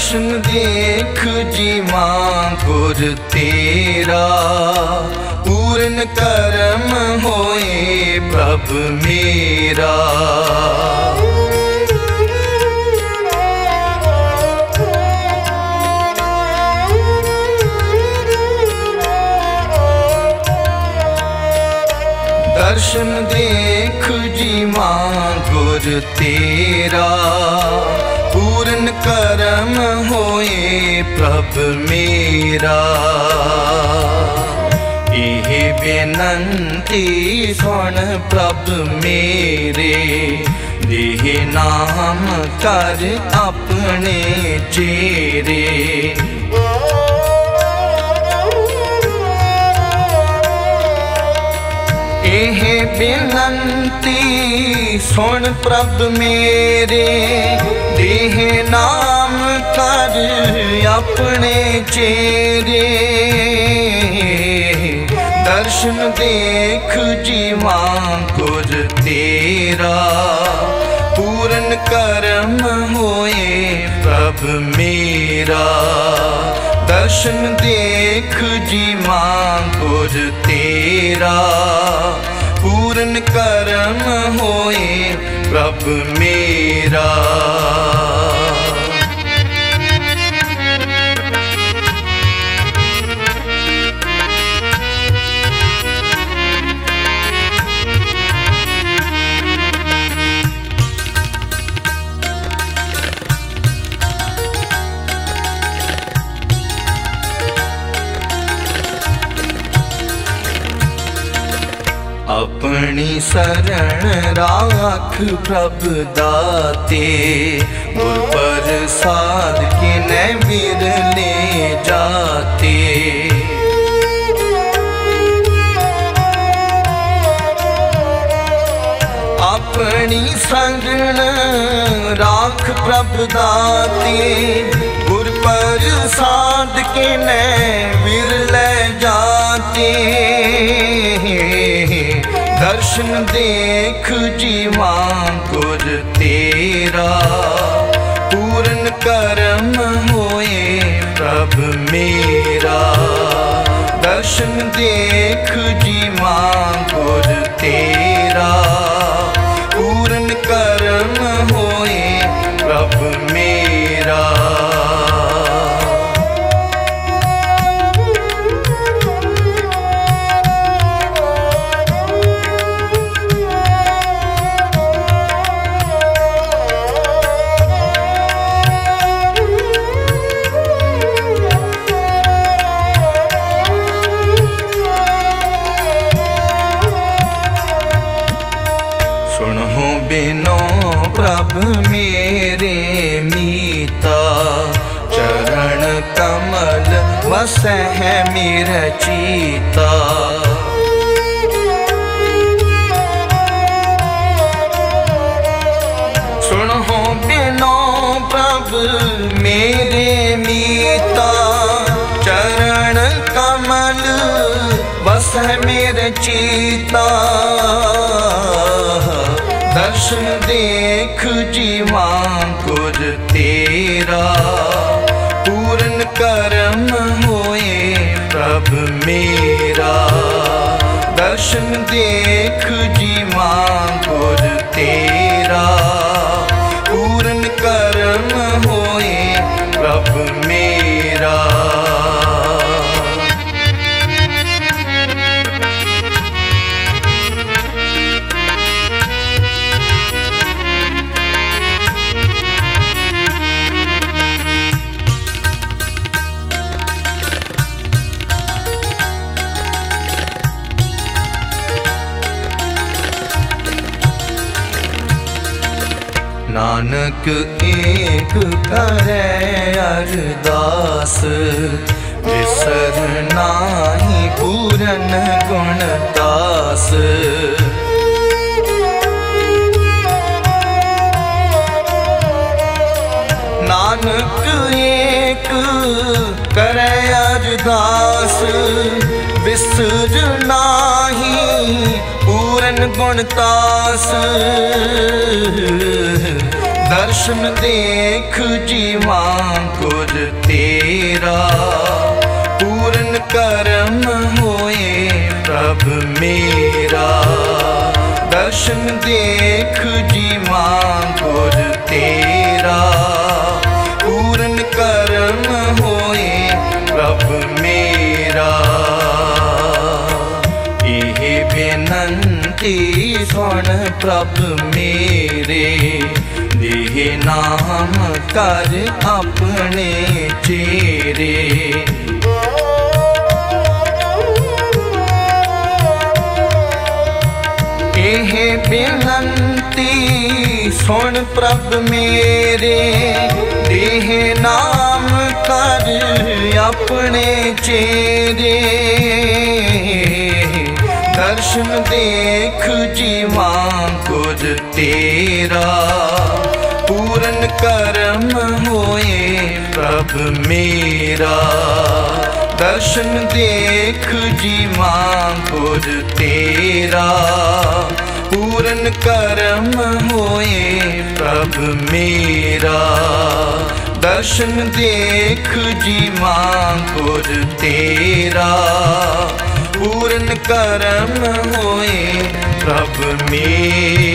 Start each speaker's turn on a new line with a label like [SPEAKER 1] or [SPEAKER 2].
[SPEAKER 1] दर्शन देख जीवा गुर तेरा, पूर्ण करम होए प्रभ मेरा। दर्शन देख जीवा गुर तेरा, पूर्ण करम होए प्रभ मेरा। एह बेनंती सुन प्रभ मेरे, देह नाम कर अपने चेरे। एह बेनंती सुन प्रभ मेरे, देह नाम कर अपने चेरे। दर्शन देख जीवा गुर तेरा, पूर्ण करम होए प्रभ मेरा। दर्शन देख जीवा गुर तेरा, पूर्ण करम होए प्रभ मेरा। अपनी शरण राख प्रभ दाते, गुर प्रसाद के न बिरले जाते। अपनी शरण राख प्रभ दाते, गुर प्रसाद के न बिरले जाते। दर्शन देख जीवा गुर तेरा, पूर्ण करम होए प्रभ मेरा। दर्शन देख जीवा गुर तेरा, पूर्ण करम होए प्रभ मेरा। बिनो प्रभ मेरे मीता, चरण कमल बसै है मेरा चीता। सुनो बिनो प्रभ मेरे मीता, चरण कमल बसै मेरा चीता। दर्शन देख जीवा गुर तेरा, पूर्ण करम होए प्रभ मेरा। दर्शन देख जीवा गुर तेरा, पूर्ण करम होए प्रभ मेरा। नानक एक करे अरदास, बिसर नाही पूरन गुणदास। नानक एक करे अरदास, बिसर नाही पूरन गुणदास। दर्शन देख जीवा गुर तेरा, पूरन कर्म होए प्रभ मेरा। दर्शन देख जीवा गुर तेरा, पूरन कर्म होए प्रभ मेरा। एह बेनंती सुन प्रभ मेरे, देह नाम कर अपने चेरे। एह बेनंती सुन प्रभ मेरे, देह नाम कर अपने चेरे। दर्शन देख जीवा गुर तेरा, पूरन कर्म होए प्रभ मेरा। दर्शन देख जीवा गुर तेरा, पूरन कर्म होए प्रभ मेरा। दर्शन देख जीवा गुर तेरा, पूरन कर्म होए प्रभ मेरा।